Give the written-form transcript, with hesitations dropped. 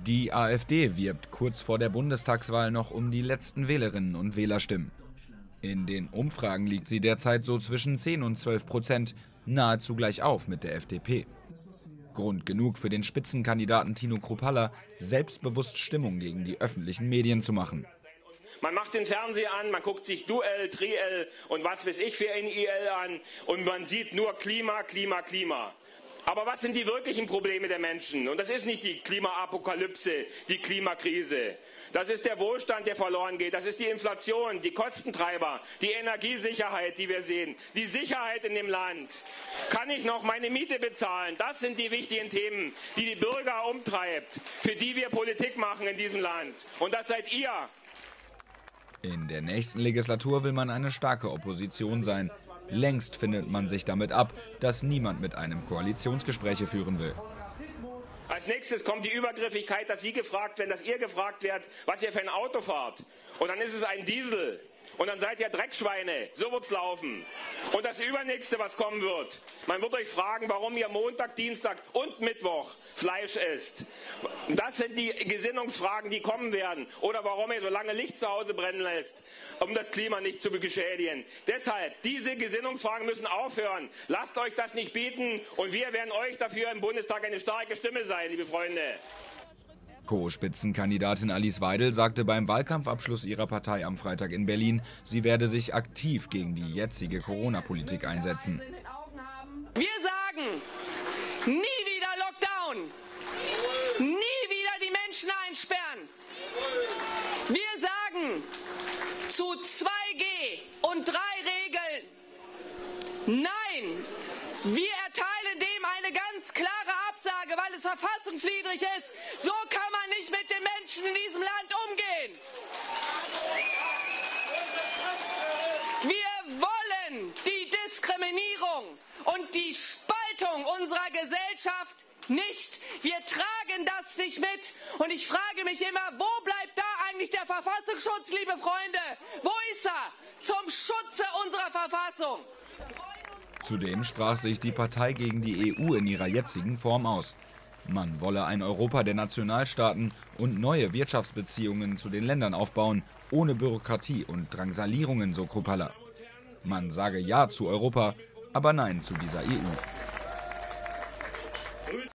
Die AfD wirbt kurz vor der Bundestagswahl noch um die letzten Wählerinnen und Wählerstimmen. In den Umfragen liegt sie derzeit so zwischen 10 und 12%, nahezu gleich auf mit der FDP. Grund genug für den Spitzenkandidaten Tino Kruppalla, selbstbewusst Stimmung gegen die öffentlichen Medien zu machen. Man macht den Fernseher an, man guckt sich Duell, Triell und was weiß ich für NIL an und man sieht nur Klima, Klima, Klima. Aber was sind die wirklichen Probleme der Menschen? Und das ist nicht die Klimaapokalypse, die Klimakrise. Das ist der Wohlstand, der verloren geht. Das ist die Inflation, die Kostentreiber, die Energiesicherheit, die wir sehen, die Sicherheit in dem Land. Kann ich noch meine Miete bezahlen? Das sind die wichtigen Themen, die die Bürger umtreibt, für die wir Politik machen in diesem Land. Und das seid ihr. In der nächsten Legislatur will man eine starke Opposition sein. Längst findet man sich damit ab, dass niemand mit einem Koalitionsgespräche führen will. Als nächstes kommt die Übergriffigkeit, dass Sie gefragt werden, dass ihr gefragt werdet, was ihr für ein Auto fahrt. Und dann ist es ein Diesel. Und dann seid ihr Dreckschweine. So wird's laufen. Und das Übernächste, was kommen wird, man wird euch fragen, warum ihr Montag, Dienstag und Mittwoch Fleisch esst. Das sind die Gesinnungsfragen, die kommen werden. Oder warum ihr so lange Licht zu Hause brennen lässt, um das Klima nicht zu beschädigen. Deshalb, diese Gesinnungsfragen müssen aufhören. Lasst euch das nicht bieten und wir werden euch dafür im Bundestag eine starke Stimme sein, liebe Freunde. Co-Spitzenkandidatin Alice Weidel sagte beim Wahlkampfabschluss ihrer Partei am Freitag in Berlin, sie werde sich aktiv gegen die jetzige Corona-Politik einsetzen. Wir sagen, nie wieder Lockdown, nie wieder die Menschen einsperren. Wir sagen zu 2G und 3 Regeln, nein, wir erteilen dem eine ganz klare Absage, weil es verfassungswidrig ist. So kann man nicht mit den Menschen in diesem Land umgehen. Wir wollen die Diskriminierung und die Spaltung unserer Gesellschaft nicht. Wir tragen das nicht mit. Und ich frage mich immer, wo bleibt da eigentlich der Verfassungsschutz, liebe Freunde? Wo ist er zum Schutze unserer Verfassung? Zudem sprach sich die Partei gegen die EU in ihrer jetzigen Form aus. Man wolle ein Europa der Nationalstaaten und neue Wirtschaftsbeziehungen zu den Ländern aufbauen, ohne Bürokratie und Drangsalierungen, so Kruppalla. Man sage Ja zu Europa, aber Nein zu dieser EU.